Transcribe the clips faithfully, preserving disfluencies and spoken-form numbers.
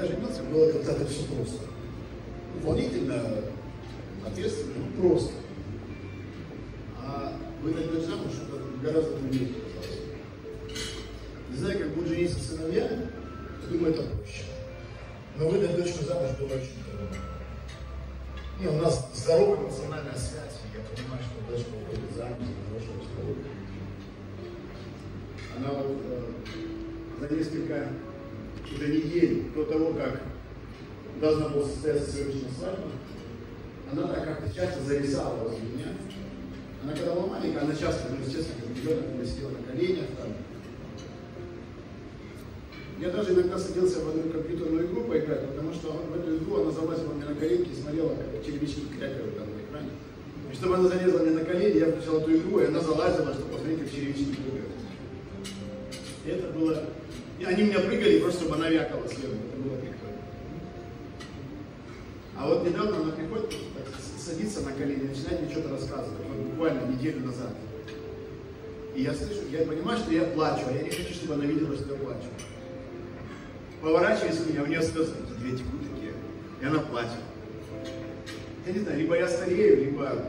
когда женился, было когда-то все просто. Волнительно, ответственно, ну, просто. А выдать дочь замуж, это гораздо труднее оказалось. Не знаю, как будут жениться сыновья, я думаю, это проще. Но выдать дочку замуж было очень трудно. Не, у нас здоровая эмоциональная связь, и я понимаю, что дочка выходит замуж за хорошего человека. Она вот э, за несколько до недель до того, как должна была состояться сегодняшняя свадьба, она так как-то часто зависала возле меня. Она когда была маленькая, она часто, ну, естественно, как ребенок, она сидела на коленях там. Я даже иногда садился в одну компьютерную игру поиграть, потому что в эту игру она залазила мне на коленки и смотрела, как червячки крякают там на экране. И чтобы она залезла мне на колени, я включал эту игру, и она залазила, чтобы посмотреть, как червячки прыгают. И это было... И они у меня прыгали, просто чтобы она вякала следом. Это было прикольно. А вот недавно она приходит, так, садится на колени, начинает мне что-то рассказывать. Вот буквально неделю назад. И я слышу, я понимаю, что я плачу, а я не хочу, чтобы она видела, что я плачу. Поворачиваюсь к ней, а у нее слезы две текут такие, и она плачет. Я не знаю, либо я старею, либо,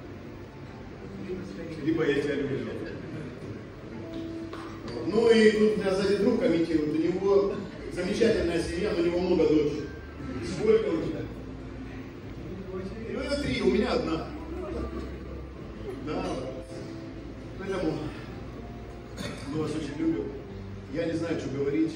либо я тебя люблю. Ну и тут у меня сзади друг комментирует, у него замечательная семья, но у него много дочек. Сколько у тебя? У него три, у меня одна. Да, поэтому мы вас очень любим. Я не знаю, что говорить.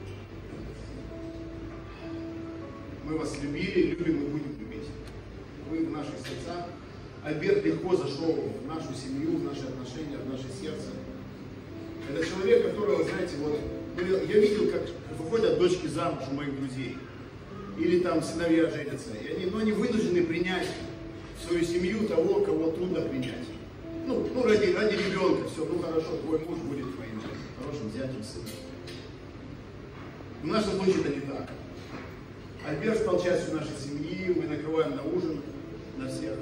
Мы вас любили, любим и будем любить. Вы в наших сердцах. Альберт легко зашел в нашу семью, в наши отношения, в наше сердце. Это человек, которого, знаете, вот, я видел, как выходят дочки замуж у моих друзей. Или там сыновья женятся. И они, ну, они вынуждены принять в свою семью того, кого трудно принять. Ну, ну ради, ради ребенка, все, ну хорошо, твой муж будет твоим хорошим зятем, сыном. В нашем случае это не так. Альберт стал частью нашей семьи, мы накрываем на ужин, на всех.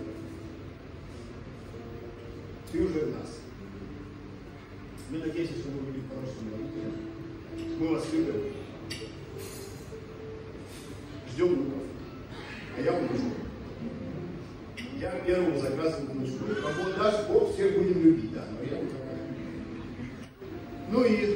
Ты уже в нас. Мы надеемся, что вы будете хорошими родителями. Мы вас любим. Ждем внуков. А я буду ждать. Я первому заказываю внучку. А вот наш Бог всех будем любить, да. Но я буду заказывать. Ну и...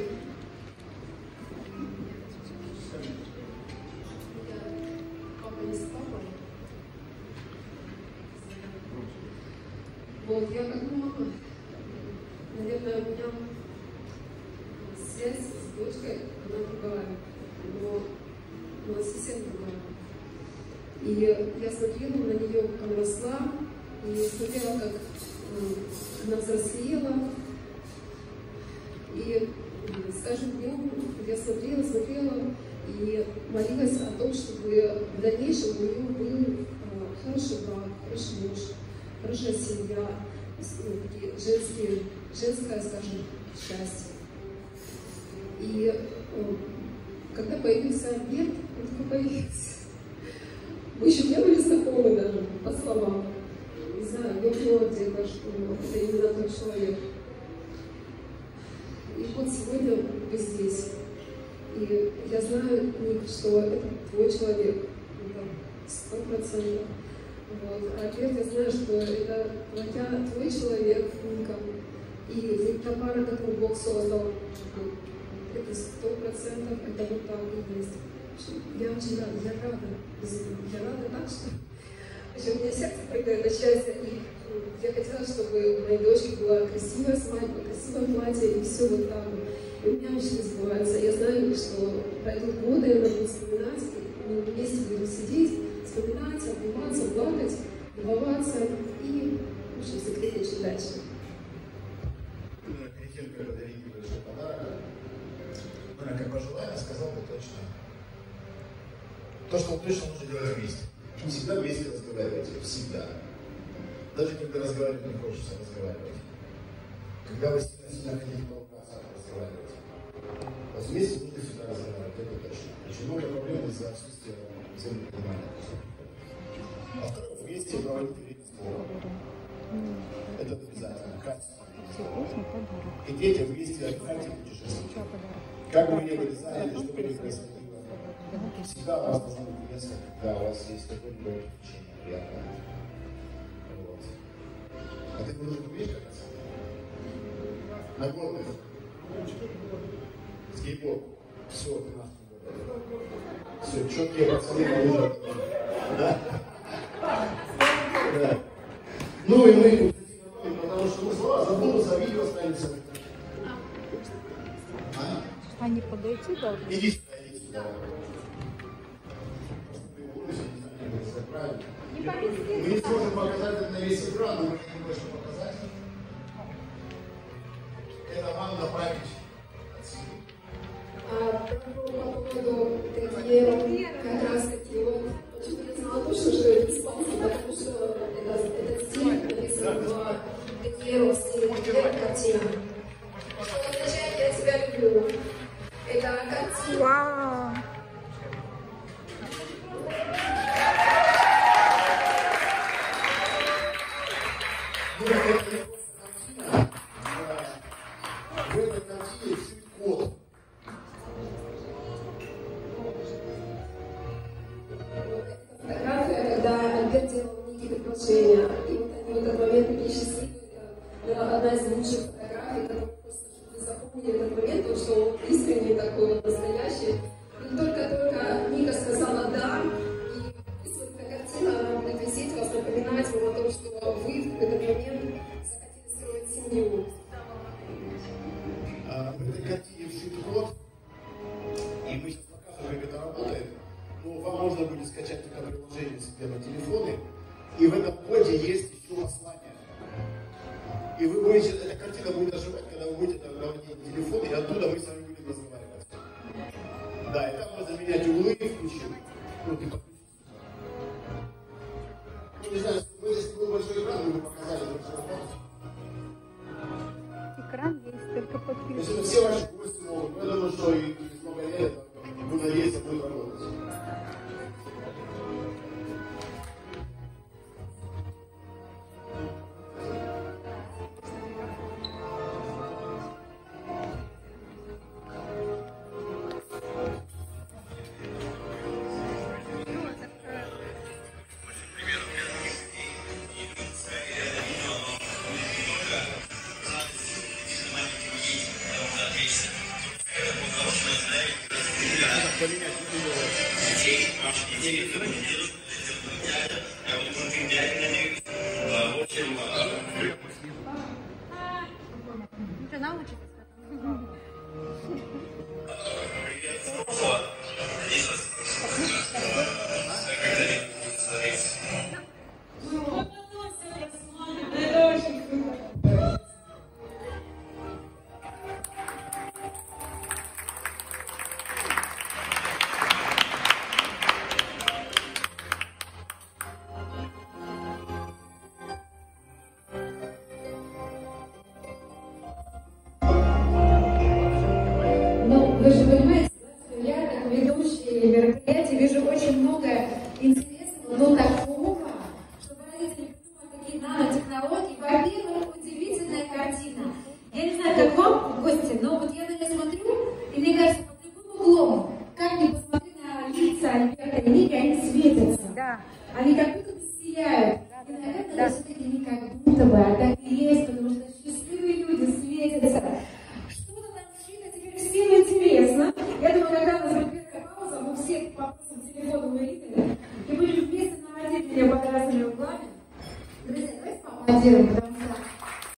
Вот, я как мама, наверное, у меня связь с дочкой, она другая, но она совсем другая. И я смотрела на нее, как она росла, и смотрела, как она взрослела. И с каждым днем я смотрела, смотрела и молилась о том, чтобы в дальнейшем у нее был хороший брак, хороший муж, хорошая семья, такие женские, женское, скажем, счастье. И когда появился Альберт, он такой появился. Мы еще не были знакомы даже, по словам. Не знаю, я поняла где-то, что это именно тот человек. И вот сегодня вы здесь. И я знаю, Ник, что это твой человек. Сто процентов. Вот. А Альберт, я знаю, что это твоя, твой человек, Ника. И та пара, которую Бог создал, это сто процентов, это вот так и есть. Я очень рада, я рада, я рада так, что у меня сердце прыгает от счастья. И я хотела, чтобы у моей дочки была красивая свадьба, красивое платье, и все вот так. И у меня мечты сбываются. Я знаю, что пройдут годы, она будет вспоминать, и мы вместе будем сидеть, вспоминать, обниматься, плакать, любоваться и, в общем, секретничать дальше. Перед тем, как подарить небольшой подарок, она как пожелание сказал бы точно то, что точно нужно делать вместе. Всегда вместе разговаривайте, всегда. Даже когда разговаривать не хочется, разговаривать. Когда вы сильно-сильно хотите поругаться, разговаривать. Вот вместе нужно всегда разговаривать, это точно. Очень много проблем из-за отсутствия взаимопонимания. А второе, вместе проводить время с Богом. Это обязательно, качественно. И детям вместе отдыхать и путешествовать. Как бы вы ни были заняты, что бы ни происходило, Всегда вас должно быть место, когда у вас есть какое-либо приключение приятное. Вот. А ты уже умеешь кататься? На горных? Скейтборд. Все, ты наш скейтборд. Все, четкие пацаны на лыжах. Да? Да. Ну и мы, потому что мы слова забудутся, а видео останется. А? Они подойти должны? Иди сюда, иди сюда. Мы не сможем показать это на весь экран, но мы хотим кое-что показать. Это вам направить от семьи. А по поводу такие, как раз таки вот, почему я знала точно, что это испанский, потому что это, этот стиль написан в такие стиле, картина. Что означает «я тебя люблю». Это картина. Вау! В этой картине шит-код. Фотография, когда Альберт делал некие предложения, и вот они в этот момент такие счастливые, это одна из лучших фотографий, которую просто чтобы запомнили этот момент, потому что он искренний такой вот настоящий. И только-только Ника сказала «да», и вот эта картина, она будет висеть, вас напоминать вам о том, что вы в этот момент захотели строить семью. В этой картине вшит код, и мы сейчас покажем, как это работает. Но вам можно будет скачать это приложение себе на телефоны, и в этом коде есть еще послание. И вы будете, эта картина будет оживать, когда вы будете говорить на телефон, и оттуда мы с вами будем разговаривать. Да, и там можно менять углы и включить. Ну, ты подключишься. Ну, не знаю, мы здесь был большой экран, мы бы показали большой экран. Экран есть, только То есть подключен. это все ваши гости могут. Я думаю, что и через много лет вы надеетесь, будет работать. Ты научишься. Вы же понимаете, я как ведущий мероприятий вижу очень много интересного, но такого, что родители придумали такие нанотехнологии. Во-первых, удивительная картина. Я не знаю, как вам, гости, но вот я на нее смотрю, и мне кажется, под любым углом, как ни посмотри на лица Альберта и Ники, они светятся. Да. Они как будто бы сияют. И, наверное, да. Все-таки не как будто бы, а так и есть, потому что счастливые люди светятся. Всем интересно. Я думаю, когда у нас будет первая пауза, мы все попросим телефон у Риты и будем вместе наводить меня под разными углами. Друзья, давайте поаплодируем, потому